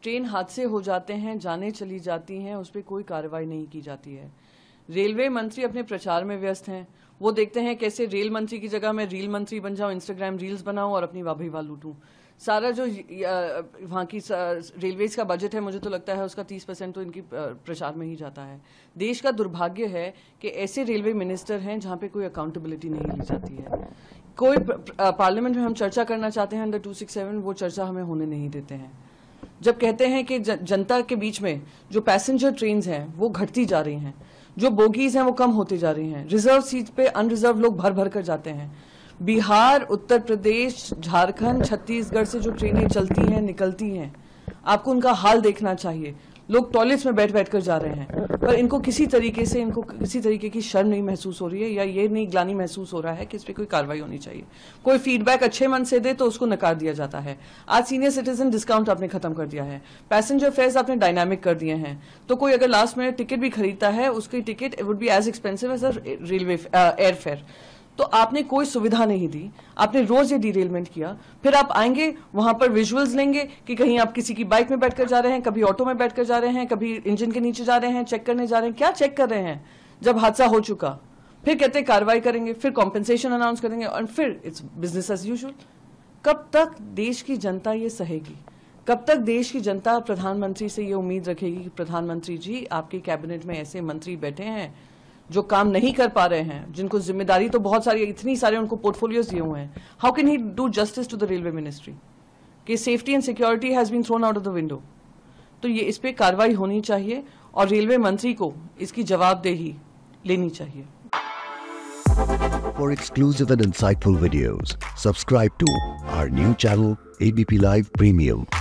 Train हादसे हो जाते हैं, जाने चली जाती हैं, उस पर कोई कार्रवाई नहीं की जाती है। रेलवे मंत्री अपने प्रचार में व्यस्त हैं। वो देखते हैं कैसे रेल मंत्री की जगह मैं रील मंत्री बन जाऊं, इंस्टाग्राम रील्स बनाऊं और अपनी वाह लूटूं। सारा जो वहाँ की रेलवेज का बजट है, मुझे तो लगता है उसका 30% तो इनकी प्रचार में ही जाता है। देश का दुर्भाग्य है कि ऐसे रेलवे मिनिस्टर हैं जहाँ पे कोई अकाउंटेबिलिटी नहीं ली जाती है। कोई पार्लियामेंट में हम चर्चा करना चाहते हैं अंडर 267, वो चर्चा हमें होने नहीं देते हैं। जब कहते हैं कि जनता के बीच में जो पैसेंजर ट्रेन्स हैं वो घटती जा रही हैं, जो बोगीज हैं वो कम होती जा रही हैं, रिजर्व सीट पे अनरिजर्व लोग भर भर कर जाते हैं। बिहार, उत्तर प्रदेश, झारखंड, छत्तीसगढ़ से जो ट्रेनें चलती हैं, निकलती हैं, आपको उनका हाल देखना चाहिए। लोग टॉयलेट्स में बैठ बैठ कर जा रहे हैं, पर इनको किसी तरीके की शर्म नहीं महसूस हो रही है, या ये नहीं ग्लानि महसूस हो रहा है कि इस पर कोई कार्रवाई होनी चाहिए। कोई फीडबैक अच्छे मन से दे तो उसको नकार दिया जाता है। आज सीनियर सिटीजन डिस्काउंट आपने खत्म कर दिया है, पैसेंजर फेयर्स आपने डायनामिक कर दिए हैं, तो कोई अगर लास्ट मिनट टिकट भी खरीदता है उसकी ticket would be as expensive as a railway air fare. तो आपने कोई सुविधा नहीं दी, आपने रोज ये डिरेलमेंट किया। फिर आप आएंगे वहां पर विजुअल्स लेंगे कि कहीं आप किसी की बाइक में बैठकर जा रहे हैं, कभी ऑटो में बैठकर जा रहे हैं, कभी इंजन के नीचे जा रहे हैं, चेक करने जा रहे हैं। क्या चेक कर रहे हैं जब हादसा हो चुका? फिर कहते हैं कार्रवाई करेंगे, फिर कॉम्पेंसेशन अनाउंस करेंगे और फिर इट्स बिजनेस एज यूजुअल। कब तक देश की जनता ये सहेगी? कब तक देश की जनता प्रधानमंत्री से ये उम्मीद रखेगी कि प्रधानमंत्री जी आपके कैबिनेट में ऐसे मंत्री बैठे हैं जो काम नहीं कर पा रहे हैं, जिनको जिम्मेदारी तो बहुत सारी, इतनी सारे उनको पोर्टफोलियोज दिए हुए हैं। How can he do justice to the railway ministry कि safety and security has been thrown out of the window? तो ये इस पे कार्रवाई होनी चाहिए और रेलवे मंत्री को इसकी जवाबदेही लेनी चाहिए। For exclusive and insightful videos, subscribe to our new channel ABP Live Premium.